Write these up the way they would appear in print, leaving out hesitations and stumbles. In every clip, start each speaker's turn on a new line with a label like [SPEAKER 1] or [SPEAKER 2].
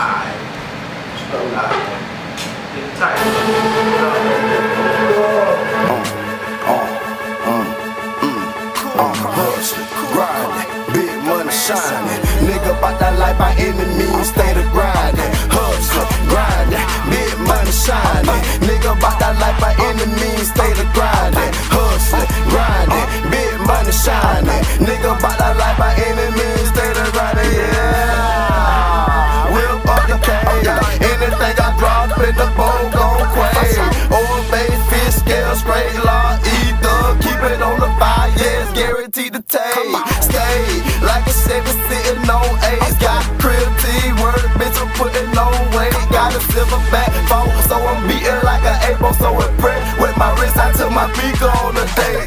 [SPEAKER 1] Alright. Straight out. Get tight.
[SPEAKER 2] Hustling, grinding, big money shining. Nigga bout that life by any means, stay to grinding. Hustling, grinding, big money shining. Nigga bout that life by any means, stay to grinding. Hustling, grinding, big money shining. Nigga bout that life by any means, stay to grinding. Yeah, whip up the cage. Anything I drop in the bowl gon' quake. Old bait, fish, scale, straight law, either. Keep it on the fire, yes, guaranteed to take. Stay like a Chevy sitting on A's. Got crib T-word, bitch, I'm putting on weight. Got a silverback phone, so I'm beating like an April. So impressed with my wrist, I took my beaker on a date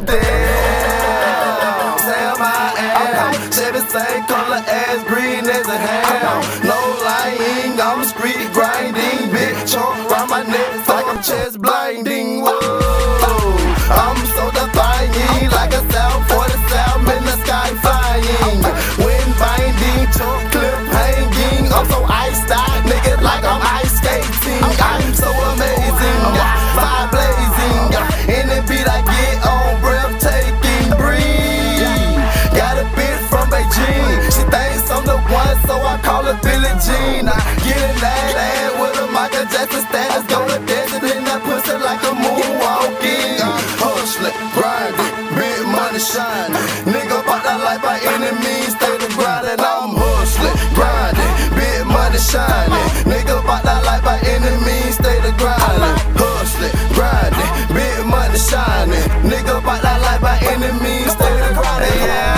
[SPEAKER 2] there. Sam I am, Chevy same color as green as a ham. No lying, I'm street grinding. Big chunk round my neck like I'm chest blinding. Whoa, I'm so defying like a South 47 in the sky flying. Wind binding, chunk clip hanging. I'm so iced out, nigga, like I'm ice skating. I'm so amazing, fire blazing. In the beat I get on, breathtaking, breathe. Got a bitch from Beijing, she thinks I'm the one, so I call her Billie Jean. I get in that ass with a Michael Jackson status, gonna dance it in that pussy like a moonwalking. Hustling, grinding, big money shining. Nigga bout that life by any means, stay to grinding. I'm hustling, grinding, big money shining. Nigga bout that life by any means, stay to grinding. Hustling, grinding, big money shining. Nigga bout that life by any means, stay to grinding.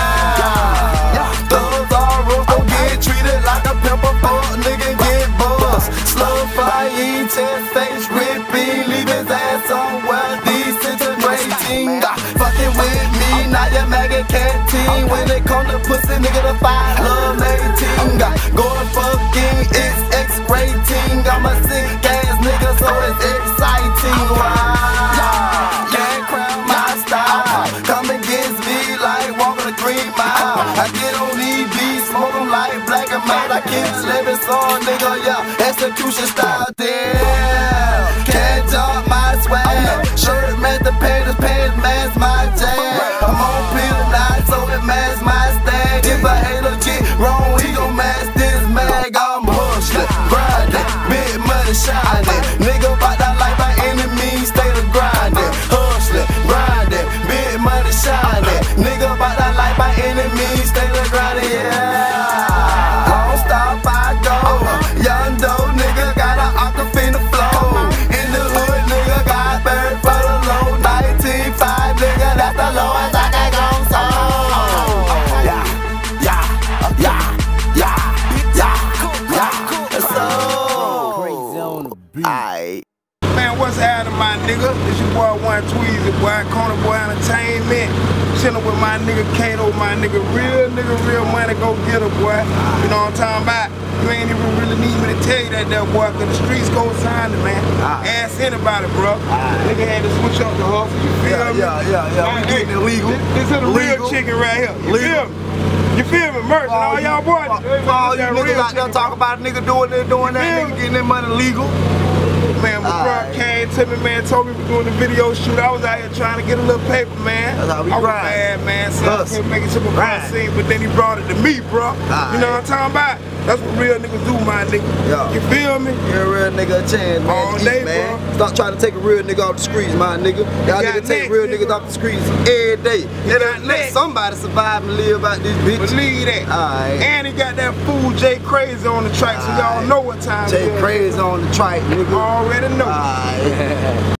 [SPEAKER 2] Yeah, thugs all rules, don't get treated like a pimple. Fuck nigga get buzzed. Slow flying, chest face ripping, leave his ass somewhere disintegrating. Fucking with me, now your maggot canteen. When it come to pussy, nigga, the fire love 18. Going fucking, it's X-rating. I'm a sick ass nigga, so it's exciting. Wow, can't crowd my style. Come against me like walking a 3 mile. I get on these beats, smoke them like black and white. I keep living song, nigga, yeah, execution style, damn. Can't jump my swag. Shirt match the pants match my jam. I'm on pill now, so it match my stag. If I ain't legit wrong, he gon' match this mag. I'm hustling, grinding, big money shining. Nigga bout that life by any means, stay to grinding. Hustling, grinding, big money shining. Nigga bout that life by any means, stay to grinding, yeah. Don't stop, I go. Young dope nigga got an aquafina flow. In the hood, nigga got bird for the low. 19.5, nigga, that's the lowest I can go so. Yeah, yeah, yeah, yeah, yeah, yeah. So, aight.
[SPEAKER 3] Man, what's happening, my nigga? It's your boy One Tweezy, boy, Corner Boy Entertainment. Chillin' with my nigga Kato, my nigga, real money, go get her, boy. You know what I'm talking about? You ain't even really need me to tell you that, there, boy, cause the streets go sign it, man. Ask anybody, bro. Nigga had to switch up the hustle, you feel me?
[SPEAKER 2] Yeah, we getting illegal.
[SPEAKER 3] This is the real chicken right here, you feel me? You feel me? Merch, all y'all boys.
[SPEAKER 2] All you niggas out there talk about a nigga doing this, doing that, nigga getting their money legal.
[SPEAKER 3] Man, my bro came to me, man, told me we were doing the video shoot. I was out here trying to get a little paper, man.
[SPEAKER 2] That's how we
[SPEAKER 3] I was
[SPEAKER 2] grind.
[SPEAKER 3] mad, man. So I couldn't make it to my scene, but then he brought it to me, bro. You know what I'm talking about? That's what real niggas do, my nigga.
[SPEAKER 2] Yeah.
[SPEAKER 3] You feel me?
[SPEAKER 2] Give a real nigga a chance, man.
[SPEAKER 3] All day,
[SPEAKER 2] man.
[SPEAKER 3] bro.
[SPEAKER 2] Stop trying to take a real nigga off the streets, my nigga. Y'all niggas take real niggas off the streets every day. Let somebody survive and live out this bitch.
[SPEAKER 3] Believe that.
[SPEAKER 2] Alright.
[SPEAKER 3] And he got that fool Jay Crazy on the track, so y'all know what time it is.
[SPEAKER 2] Jay Crazy on the track, nigga.
[SPEAKER 3] Already know.
[SPEAKER 2] Alright.